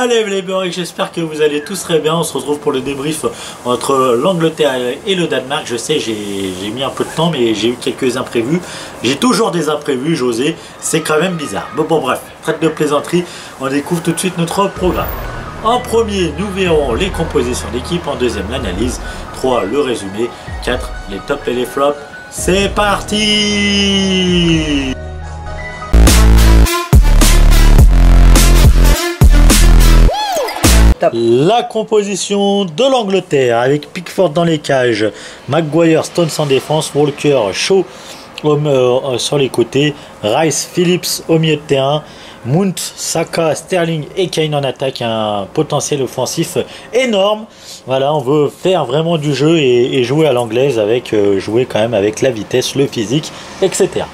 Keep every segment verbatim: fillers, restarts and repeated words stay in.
Salut les Borek, j'espère que vous allez tous très bien. On se retrouve pour le débrief entre l'Angleterre et le Danemark. Je sais, j'ai mis un peu de temps, mais j'ai eu quelques imprévus. J'ai toujours des imprévus, José. C'est quand même bizarre. Bon, bon, bref, traite de plaisanterie. On découvre tout de suite notre programme. En premier, nous verrons les compositions d'équipe. En deuxième, l'analyse. trois, le résumé. quatre, les tops et les flops. C'est parti! La composition de l'Angleterre avec Pickford dans les cages, Maguire, Stones en défense, Walker, Shaw euh, sur les côtés, Rice, Phillips au milieu de terrain, Mount, Saka, Sterling et Kane en attaque, un potentiel offensif énorme. Voilà, on veut faire vraiment du jeu et, et jouer à l'anglaise avec euh, jouer quand même avec la vitesse, le physique, et cetera.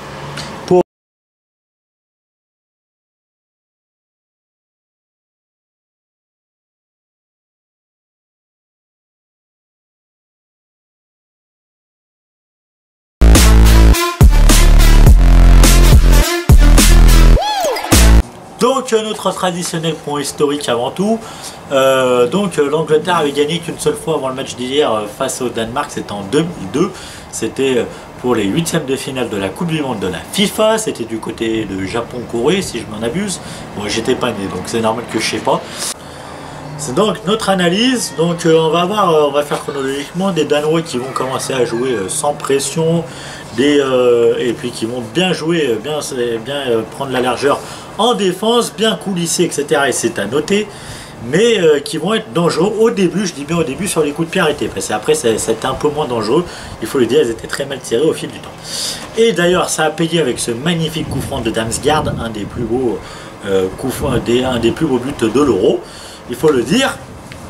Donc notre traditionnel point historique avant tout, euh, donc l'Angleterre avait gagné qu'une seule fois avant le match d'hier face au Danemark, c'était en deux mille deux, c'était pour les huitièmes de finale de la Coupe du Monde de la FIFA, c'était du côté de Japon-Corée si je m'en abuse, bon j'étais pas né donc c'est normal que je sais pas. C'est donc notre analyse, donc euh, on va avoir, euh, on va faire chronologiquement des Danois qui vont commencer à jouer euh, sans pression, des, euh, et puis qui vont bien jouer, bien, bien euh, prendre la largeur en défense, bien coulisser, et cetera. Et c'est à noter, mais euh, qui vont être dangereux au début, je dis bien au début sur les coups de pied arrêtés, parce qu'après ça, ça a été un peu moins dangereux, il faut le dire, elles étaient très mal tirées au fil du temps. Et d'ailleurs ça a payé avec ce magnifique coup franc de Damsgaard, un des plus beaux, euh, coups, des, un des plus beaux buts de l'Euro. Il faut le dire,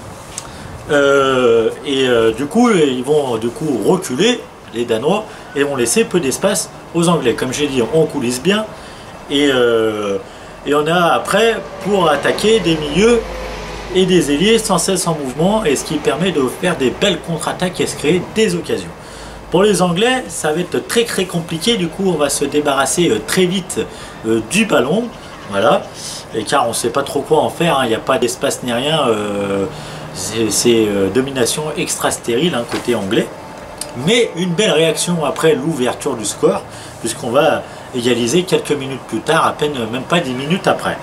euh, et euh, du coup ils vont du coup reculer les Danois et vont laisser peu d'espace aux Anglais. Comme j'ai dit, on coulisse bien et, euh, et on a après pour attaquer des milieux et des ailiers sans cesse en mouvement, et ce qui permet de faire des belles contre-attaques et se créer des occasions. Pour les Anglais, ça va être très très compliqué. Du coup, on va se débarrasser euh, très vite euh, du ballon. Voilà, et car on ne sait pas trop quoi en faire, hein. Il n'y a pas d'espace ni rien, euh, c'est euh, domination extra stérile hein, côté anglais. Mais une belle réaction après l'ouverture du score, puisqu'on va égaliser quelques minutes plus tard, à peine même pas dix minutes après.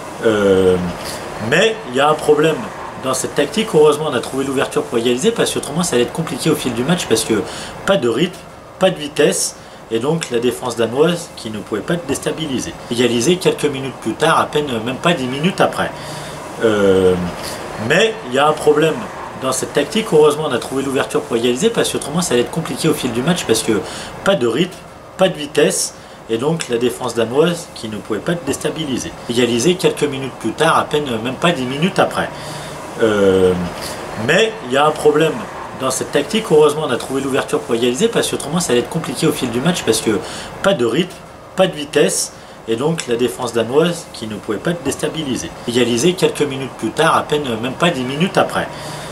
Euh, mais il y a un problème dans cette tactique, heureusement on a trouvé l'ouverture pour égaliser, parce qu'autrement ça allait être compliqué au fil du match, parce que pas de rythme, pas de vitesse. Et donc la défense danoise qui ne pouvait pas être déstabilisée. Égalisé quelques minutes plus tard, à peine même pas dix minutes après. Euh, mais il y a un problème dans cette tactique, heureusement on a trouvé l'ouverture pour égaliser, parce qu'autrement ça allait être compliqué au fil du match, parce que pas de rythme, pas de vitesse, et donc la défense danoise qui ne pouvait pas être déstabilisée. Égalisé quelques minutes plus tard, à peine même pas dix minutes après. Euh, mais il y a un problème dans cette tactique, heureusement on a trouvé l'ouverture pour égaliser, parce qu'autrement ça allait être compliqué au fil du match, parce que pas de rythme, pas de vitesse, et donc la défense danoise qui ne pouvait pas être déstabilisée. Égalisé quelques minutes plus tard, à peine même pas dix minutes après.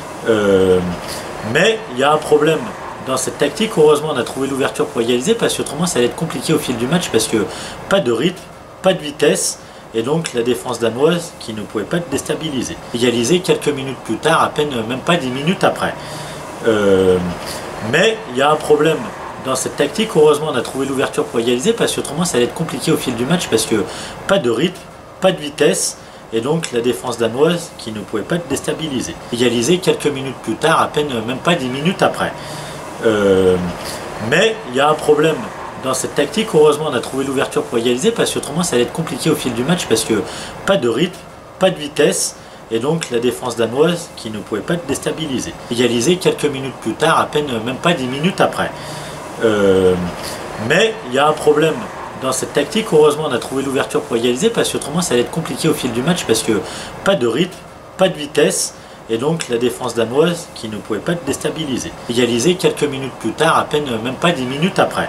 Euh, mais il y a un problème dans cette tactique, heureusement on a trouvé l'ouverture pour égaliser, parce qu'autrement ça allait être compliqué au fil du match, parce que pas de rythme, pas de vitesse, et donc la défense danoise qui ne pouvait pas être déstabilisée. Égalisé quelques minutes plus tard, à peine même pas dix minutes après. Euh, mais il y a un problème dans cette tactique, heureusement on a trouvé l'ouverture pour égaliser, parce qu'autrement ça allait être compliqué au fil du match, parce que pas de rythme, pas de vitesse, et donc la défense danoise qui ne pouvait pas être déstabilisée. Égalisé quelques minutes plus tard, à peine même pas dix minutes après. Euh, mais il y a un problème dans cette tactique, heureusement on a trouvé l'ouverture pour égaliser, parce qu'autrement ça allait être compliqué au fil du match, parce que pas de rythme, pas de vitesse, et donc la défense danoise qui ne pouvait pas être déstabilisée. Égalisé quelques minutes plus tard, à peine même pas dix minutes après. Euh, mais il y a un problème dans cette tactique, heureusement on a trouvé l'ouverture pour égaliser, parce qu'autrement ça allait être compliqué au fil du match, parce que pas de rythme, pas de vitesse, et donc la défense danoise qui ne pouvait pas être déstabilisée. Égalisé quelques minutes plus tard, à peine même pas dix minutes après.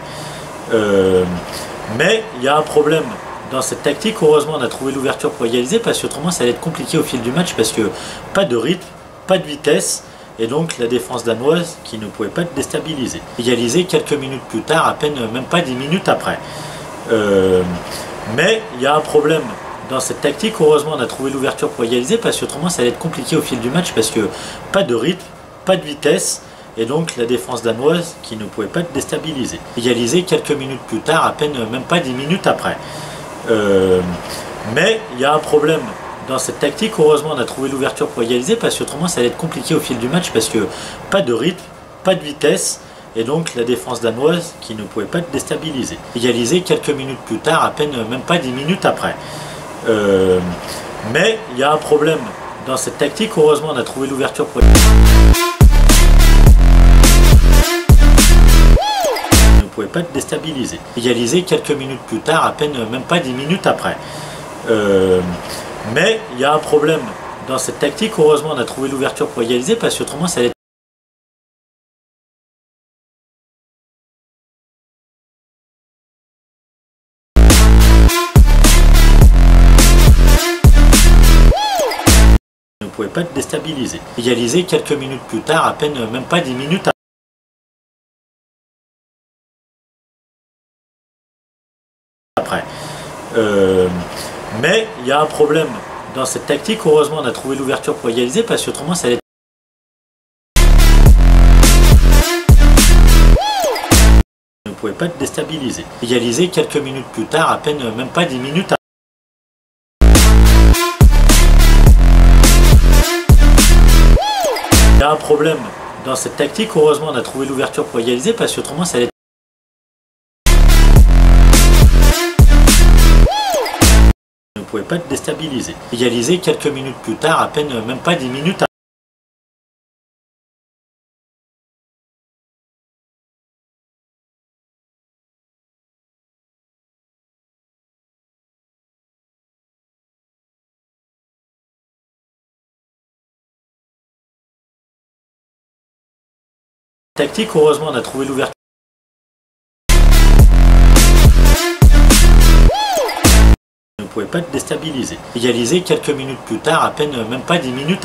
Euh, mais il y a un problème dans cette tactique, heureusement on a trouvé l'ouverture pour égaliser, parce qu'autrement ça allait être compliqué au fil du match, parce que pas de rythme, pas de vitesse, et donc la défense danoise qui ne pouvait pas être déstabilisée. Égalisé quelques minutes plus tard, à peine même pas dix minutes après. Euh, mais il y a un problème dans cette tactique. Heureusement, on a trouvé l'ouverture pour égaliser parce qu'autrement, ça allait être compliqué au fil du match parce que pas de rythme, pas de vitesse. Et donc la défense danoise qui ne pouvait pas être déstabilisée. Égalisé quelques minutes plus tard, à peine même pas dix minutes après. Euh, mais il y a un problème dans cette tactique. Heureusement, on a trouvé l'ouverture pour égaliser parce qu'autrement, ça allait être compliqué au fil du match parce que pas de rythme, pas de vitesse. Et donc la défense danoise qui ne pouvait pas être déstabilisée. Égalisé quelques minutes plus tard, à peine même pas dix minutes après. Euh, mais il y a un problème dans cette tactique. Heureusement, on a trouvé l'ouverture pour égaliser. Ne pouvait pas être déstabilisé. Égalisé quelques minutes plus tard, à peine même pas dix minutes après. Euh, mais il y a un problème dans cette tactique. Heureusement, on a trouvé l'ouverture pour égaliser parce qu'autrement, ça allait être ne pouvait pas être déstabilisé. Égalisé quelques minutes plus tard, à peine même pas dix minutes après. Euh, mais il y a un problème dans cette tactique. Heureusement, on a trouvé l'ouverture pour égaliser parce qu'autrement, ça allait être ne pouvait pas être déstabilisé. Égalisé quelques minutes plus tard, à peine même pas dix minutes il y a un problème dans cette tactique. Heureusement, on a trouvé l'ouverture pour égaliser parce qu'autrement, ça allait être ne pouvait pas être déstabilisé. Égalisé quelques minutes plus tard, à peine même pas dix minutes tactique. Heureusement, on a trouvé l'ouverture ne pouvait pas être déstabilisé. Égalisé quelques minutes plus tard, à peine même pas dix minutes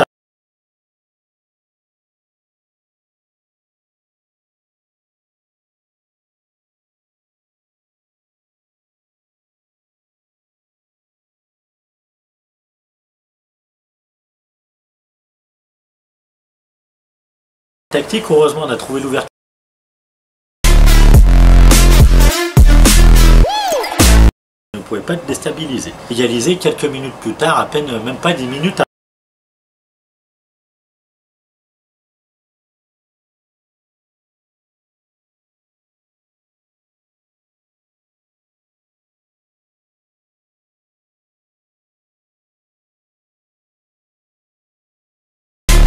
tactique. Heureusement, on a trouvé l'ouverture ne pouvait pas être déstabilisé. Égalisé quelques minutes plus tard, à peine même pas dix minutes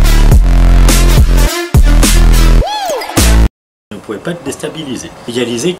ne pouvait pas être déstabilisé. Égalisé